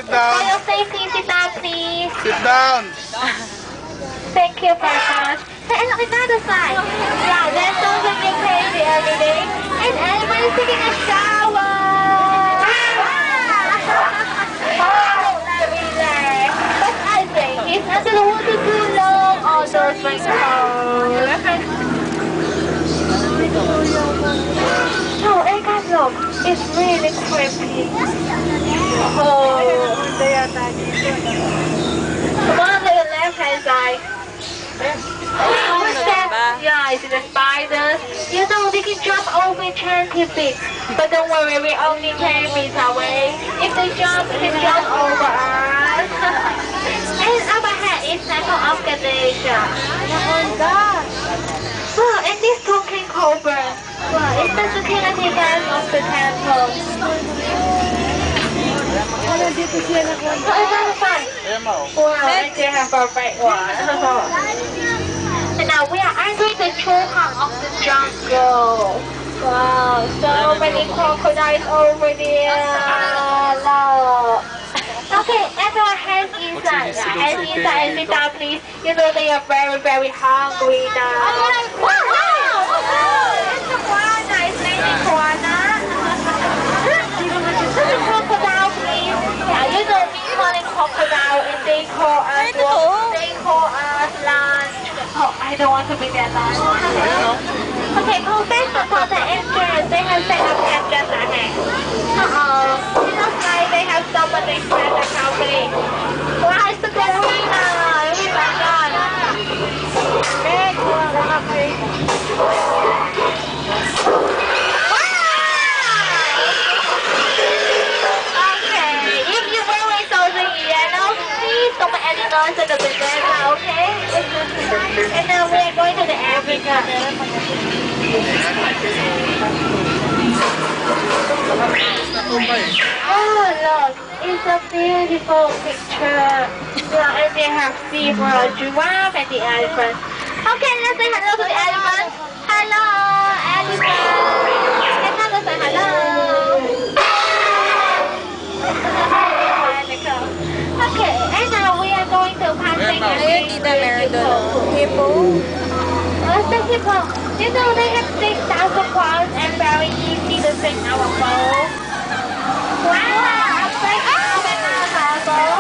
sit down. For your safety, sit down, please. Sit down. Thank you very much. And look another side. Yeah, there's something you crazy every day. And everybody's taking a shower. Oh, relax. But I think he's not gonna want to too long. All those things Oh, and guys, look, it's really creepy. Oh, they are not. One on the left-hand side. Yeah, it's the spiders. You know, they can jump over 20 feet. But don't worry, we're only 10 feet away. If they jump, they can jump over us. And up ahead is Temple of Ganesha. Oh, God. Oh, and this talking cobra. Well, it's the security guard of the temple. Oh, that's fine. Wow, and they have a red one. And now we are entering the true heart of the jungle. Wow, so many crocodiles over there. Look. Okay, everyone hands inside. Hands inside and sit down, please. You know they are very, very hungry now. Wow! It's a koala. It's lady koala. Crocodile, please. Yeah, you know we call it crocodile and they call us what? They call us lunch. Oh, I don't want to be that lunch. Okay, go back to the entrance. They have set up cameras ahead. It looks like they have somebody friend the company. Wow, it's the gorilla. Oh my God. Big gorilla, please. Don't make any noise in the banana, okay? And now we are going to the Africa. Oh, look, it's a beautiful picture. Yeah, and they have zebra, giraffe, and the elephant. Okay, let's say hello to the elephant. Hello, elephant. And now let's say hello. Okay, and now we are going to passing hippo. What's the hippo? You know they have 6,000 pounds and very easy to fit in our bowl. Wow, upside down banana bowl.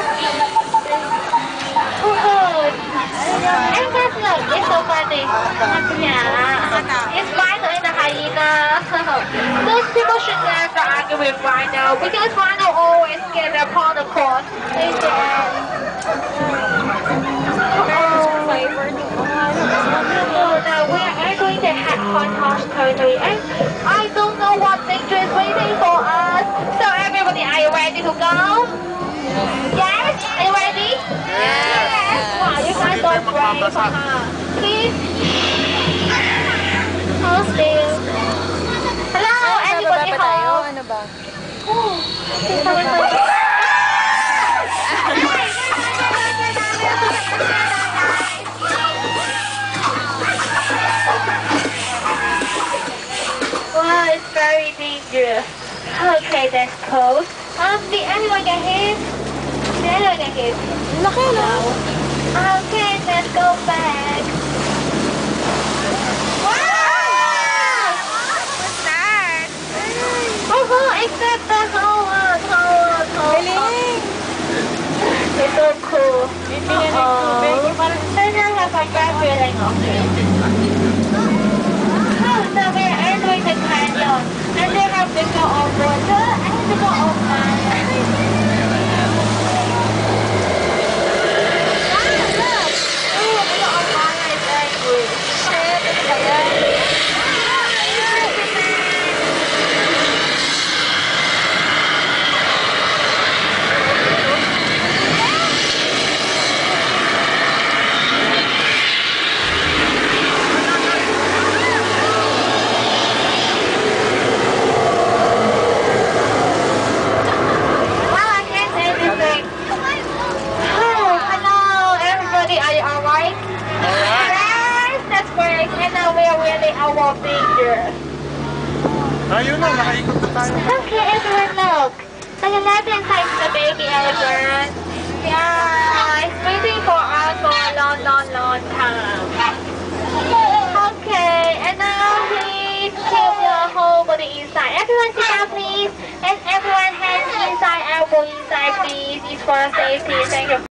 Good. And guys, look, it's so funny. Yeah, it's rhino and the hyena. Those people should never argue with rhino because rhino always get their pawn across. They now we are entering the headquarters territory and I don't know what danger is waiting for us. So everybody, are you ready to go? Yes? Are you ready? Yes. Wow, you guys don't brave, please. Hold still. Hello, anybody home? Ano ba? Wow, it's very dangerous. Okay, that's cold. Did anyone get hit? Did anyone get hit? No. Okay, let's go back. Wow! What's that? Except the whole it's so cool. They have a bad feeling of it. So we're entering the canyon, and they have the go of water and the go of fire. Oh, the go of fire is angry. Ayun na, nakaikot na tayo. Okay, everyone, look. On the left hand side is the baby elephant. Yeah, it's waiting for us for a long time. Okay, and now please keep your whole body inside. Everyone sit down please. And everyone hands inside, elbow inside please. It's for safety. Thank you.